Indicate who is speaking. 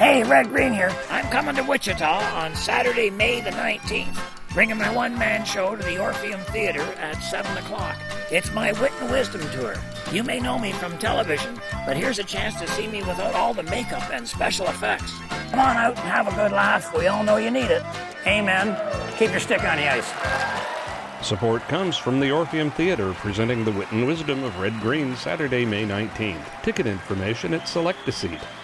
Speaker 1: Hey, Red Green here. I'm coming to Wichita on Saturday, May the 19th, bringing my one-man show to the Orpheum Theater at 7 o'clock. It's my Wit and Wisdom tour. You may know me from television, but here's a chance to see me without all the makeup and special effects. Come on out and have a good laugh. We all know you need it. Amen. Keep your stick on the ice.
Speaker 2: Support comes from the Orpheum Theater, presenting the Wit and Wisdom of Red Green, Saturday, May 19th. Ticket information at Select a Seat.